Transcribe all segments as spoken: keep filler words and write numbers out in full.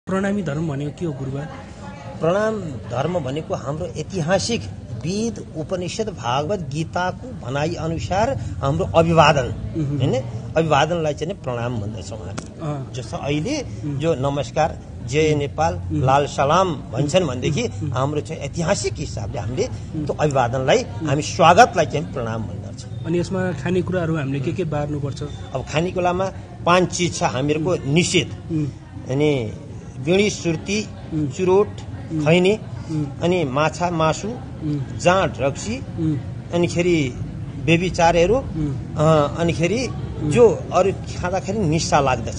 प्रणामी धर्म भनेको के हो गुरुबा? प्रणाम धर्म भनेको हाम्रो ऐतिहासिक वेद उपनिषद भागवत गीताको भनाइ अनुसार हाम्रो अभिवादन हैन, अभिवादनलाई चाहिँ प्रणाम भन्दछौँ हामी। जस्तो अहिले जो नमस्कार जय नेपाल लाल सलाम भन्छन् भनेदेखि हाम्रो चाहिँ ऐतिहासिक हिसाबले हामीले त्यो अभिवादनलाई हामी स्वागतलाई चाहिँ प्रणाम भन्दछौँ। अनि यसमा खानेकुराहरू हामीले के के बार्नुपर्छ? अब खानेकुरामा पाँच चिज छ हामीहरूको निषेध, अनि बिँडी सुर्ती चुरोट खैनी, अनि माछा मासु जाँड रक्सी, अनिखेरि बेबिचारहरू, अनिखेरि जो अरू खाँदाखेरि निशा लाग्दछ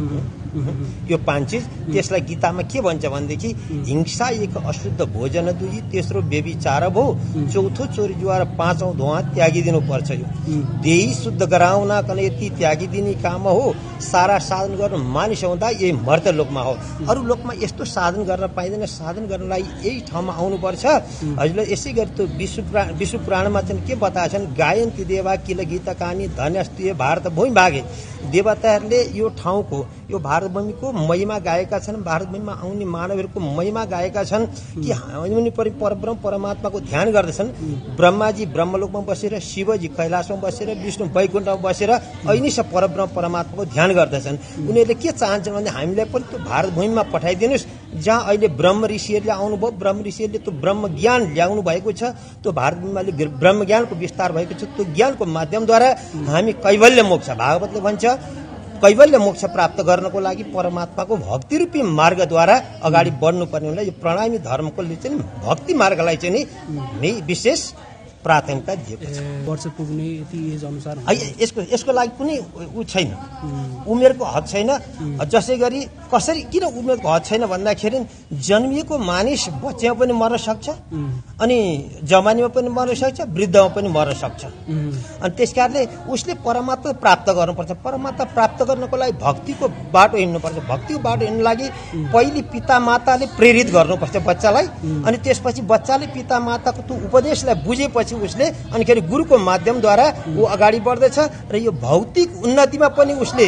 यो पाँच चिज। त्यसलाई गीतामा के भन्छ भनेदेखि हिंसा एक अशुद्ध भोजन दुई, तेस्रो बेबिचार भो, चौथो चोरी जुवार, पाँचौं धुवा त्यागिदिनु पर्छ। यो देही शुद्ध गराउन कनेती त्यागिदिने काम हो। सारा साधन गर्न मानिस हुँदा यही मर्त लोकमा हो, अरू लोकमा यस्तो साधन गर्न पाइँदैन। साधन गर्नलाई यही ठाउँमा आउनुपर्छ। हजुरले यसै गरी त्यो विश्व पुराण विश्व पुराणमा चाहिँ के बताएछन्, गायन्ती देवा किल गीत कहानी धन्यस्तुय भारत भूमि भागे। देवताहरूले यो ठाउँको यो भारत भूमिको महिमा गाएका छन्, भारत भूमिमा आउने मानवहरूको महिमा गाएका छन् कि हामी परब्रह्म परमात्माको ध्यान गर्दछन्। ब्रह्माजी ब्रह्मलोकमा बसेर, शिवजी कैलाशमा बसेर, विष्णु वैकुण्ठमा बसेर ऐनिस परब्रह्म परमात्माको ध्यान गर्दछन्। उनीहरूले के चाहन्छन् भने हामीलाई पनि त्यो भारत भूमिमा पठाइदिनुहोस्, जहाँ अहिले ब्रह्म ऋषिहरूले आउनुभयो, ब्रह्म ऋषिहरूले त्यो ब्रह्म ज्ञान ल्याउनु भएको छ, त्यो भारत भूमिमा ब्रह्म ज्ञानको विस्तार भएको छ। त्यो ज्ञानको माध्यमद्वारा हामी कैवल्य मोक्ष, भागवतले भन्छ कैवल्य मोक्ष प्राप्त गर्नको लागि परमात्माको भक्ति रूपी मार्गद्वारा अगाडि बढ्नुपर्ने हुँदा यो प्रणामी धर्मको चाहिँ भक्ति मार्गलाई चाहिँ नि विशेष प्राथमिकता दिएको छ। वर्ष पुग्ने यति एज अनुसार यसको यसको लागि कुनै उ छैन, उमेरको हद छैन। जसै गरी कसरी किन उमेरको हद छैन भन्दाखेरि जन्मिएको मानिस बच्चामा पनि मर्न सक्छ, अनि जवानीमा पनि मर्न सक्छ, वृद्धमा पनि मर्न सक्छ। अनि त्यसकारणले उसले परमात्मा प्राप्त गर्नुपर्छ। परमात्मा प्राप्त गर्नको लागि भक्तिको बाटो हिँड्नुपर्छ। भक्तिको बाटो हिँड्नु लागि पहिले पिता माताले प्रेरित गर्नुपर्छ बच्चालाई, अनि त्यसपछि बच्चाले पिता माताको त्यो उपदेशलाई बुझेपछि उसले अनिखेरि गुरुको माध्यमद्वारा ऊ अगाडि बढ्दछ र यो भौतिक उन्नतिमा पनि उसले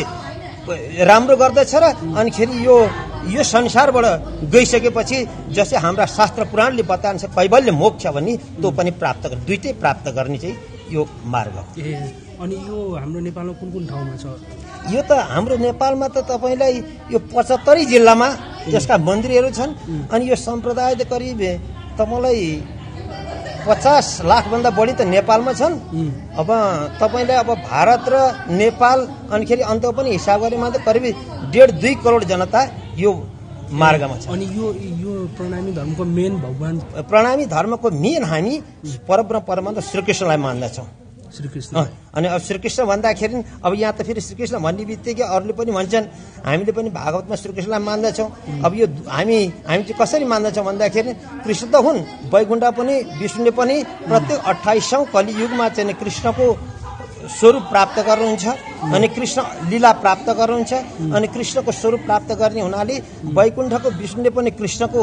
राम्रो गर्दछ। र अनिखेरि यो यो संसारबाट गइसकेपछि जस्तै हाम्रा शास्त्र पुराणले बतान्छ कैवल्य मोक्ष भन्ने त्यो पनि प्राप्त गर्ने, दुईटै प्राप्त गर्ने चाहिँ यो मार्ग हो। अनि यो हाम्रो नेपालमा कुन कुन ठाउँमा छ? यो त हाम्रो नेपालमा त तपाईँलाई यो पचहत्तरै जिल्लामा त्यसका मन्दिरहरू छन्। अनि यो सम्प्रदाय त करिब तपाईँलाई पचास लाख भन्दा बढी त नेपालमा छन्। अब तपाईँलाई अब भारत र नेपाल अनिखेरि अन्त पनि हिसाब गरेमा त करिब डेढ दुई करोड जनता यो मार्गमा छ। अनि यो यो प्रणामी धर्मको मेन भगवान प्रणामी धर्मको मेन हामी परब्रह्म परमात्मा श्रीकृष्णलाई मान्दछौँ। श्रीकृष्ण अनि अब श्रीकृष्ण भन्दाखेरि अब यहाँ त फेरि श्रीकृष्ण भन्ने बित्तिकै अरूले पनि भन्छन्, हामीले पनि भागवतमा श्रीकृष्णलाई मान्दछौँ। अब यो हामी हामी चाहिँ कसरी मान्दछौँ भन्दाखेरि कृष्ण त हुन्, वैकुण्ठ पनि, विष्णुले पनि प्रत्येक अठाइसौँ कलियुगमा चाहिँ कृष्णको स्वरूप प्राप्त गर्नुहुन्छ, अनि कृष्ण लीला प्राप्त गर्नुहुन्छ। अनि कृष्णको स्वरूप प्राप्त गर्ने हुनाले वैकुण्ठको विष्णुले पनि कृष्णको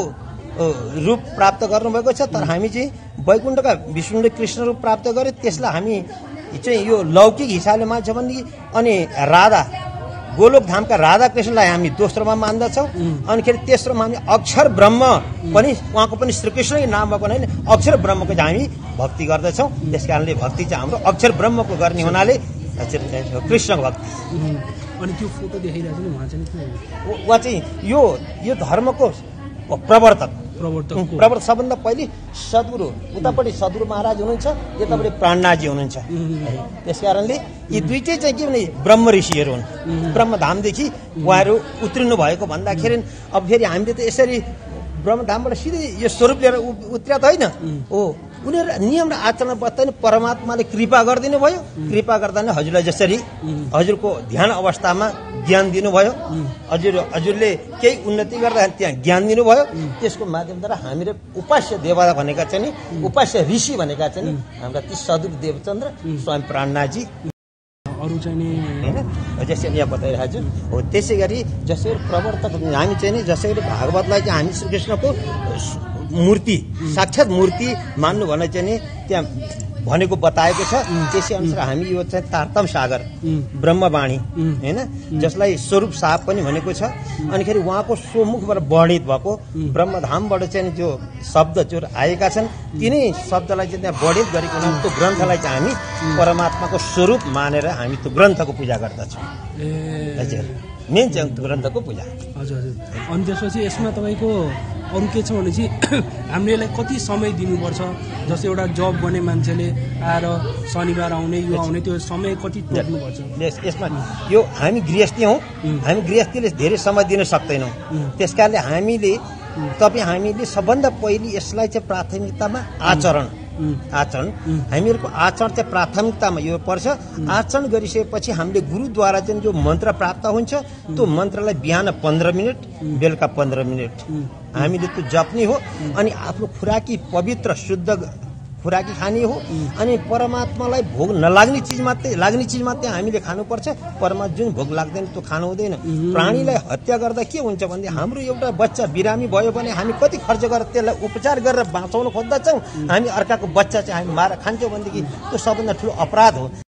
रूप प्राप्त गर्नुभएको छ। तर हामी चाहिँ वैकुण्ठका विष्णुले कृष्ण रूप प्राप्त गरे, त्यसलाई हामी चाहिँ यो लौकिक हिसाबले मान्छौँ भने, अनि राधा गोलोक धामका राधा कृष्णलाई हामी दोस्रोमा मान्दछौँ। अनिखेरि तेस्रोमा हामी अक्षर ब्रह्म पनि, उहाँको पनि श्रीकृष्णकै नाम भएको होइन, अक्षर ब्रह्मको चाहिँ हामी भक्ति गर्दछौँ। त्यस कारणले भक्ति चाहिँ हाम्रो अक्षर ब्रह्मको गर्ने हुनाले कृष्णको भक्ति। अनि त्यो फोटो देखाइरहेको छ नि, उहाँ चाहिँ उहाँ चाहिँ यो यो धर्मको प्रवर्तक प्रवर्तक प्रवर्तक सबभन्दा पहिले सद्गुरु, उतापट्टि सद्गुरु महाराज हुनुहुन्छ, यतापट्टि प्राणनाथजी हुनुहुन्छ। त्यस कारणले यी दुईटै चाहिँ के भने ब्रह्म ऋषिहरू हुन्। ब्रह्मधामदेखि उहाँहरू उत्रिनु भएको भन्दाखेरि अब फेरि हामीले त यसरी ब्रह्मधामबाट सिधै यो स्वरूप लिएर उत्रिया त होइन हो, उनीहरू नियम र आचरण बस्दैन। परमात्माले कृपा गरिदिनु भयो, कृपा गर्दा नै हजुरलाई जसरी हजुरको ध्यान अवस्थामा ज्ञान दिनुभयो, हजुर हजुरले केही उन्नति गर्दा त्यहाँ ज्ञान दिनुभयो। त्यसको माध्यमद्वारा हामीले उपास्य देवता भनेका चाहिँ उपास्य ऋषि भनेका चाहिँ हाम्रा ती सद्गुरु देवचन्द्र स्वयं प्राणनाथजी अरू चाहिँ नि होइन, जसरी यहाँ बताइरहेको छु हो। त्यसै गरी जसरी प्रवर्तक हामी चाहिँ नि जसरी भागवतलाई चाहिँ हामी श्रीकृष्णको मूर्ति, साक्षात् मूर्ति मान्नु भने चाहिँ नि त्यहाँ भनेको बताएको छ। त्यसै अनुसार हामी यो चाहिँ तारतम सागर ब्रह्मवाणी होइन, जसलाई स्वरूप साहब पनि भनेको छ। अनिखेरि उहाँको स्वमुखबाट वर्णित भएको ब्रह्मधामबाट चाहिँ जो शब्द जो आएका छन् तिनै शब्दलाई चाहिँ त्यहाँ वर्णित गरेको हुनाले त्यो ग्रन्थलाई चाहिँ हामी परमात्माको स्वरूप मानेर हामी त्यो ग्रन्थको पूजा गर्दछौँ। ए हजुर, मेन चाहिँ ग्रन्थको पूजा। हजुर हजुर। अनि त्यसपछि यसमा तपाईँको अरू के छ भने चाहिँ हामीले यसलाई कति समय दिनुपर्छ? जस्तै एउटा जब गर्ने मान्छेले आएर शनिबार आउने यो आउने त्यो समय कति तोक्नुपर्छ? यस यसमा यो हामी गृहस्थी हौँ, हामी गृहस्थीले धेरै समय दिन सक्दैनौँ। त्यसकारणले हामीले तपाईँ हामीले सबभन्दा पहिले यसलाई चाहिँ प्राथमिकतामा आचरण आचरण हामीहरूको आचरण चाहिँ प्राथमिकतामा यो पर्छ। आचरण गरिसकेपछि हामीले गुरुद्वारा चाहिँ जो मन्त्र प्राप्त हुन्छ त्यो मन्त्रलाई बिहान पन्ध्र मिनट बेलुका पन्ध्र मिनट हामीले त्यो जप्ने हो। अनि आफ्नो खुराकी पवित्र शुद्ध खुराकी खाने हो। अनि परमात्मालाई भोग नलाग्ने चिज मात्रै लाग्ने चिज मात्रै हामीले खानुपर्छ। परमात्मा जुन भोग लाग्दैन त्यो खानु हुँदैन। प्राणीलाई हत्या गर्दा के हुन्छ भने हाम्रो एउटा बच्चा बिरामी भयो भने हामी कति खर्च गरेर त्यसलाई उपचार गरेर बाँचाउन खोज्दछौँ। हामी अर्काको बच्चा चाहिँ हामी मारेर खान्छौँ भनेदेखि त्यो सबभन्दा ठुलो अपराध हो।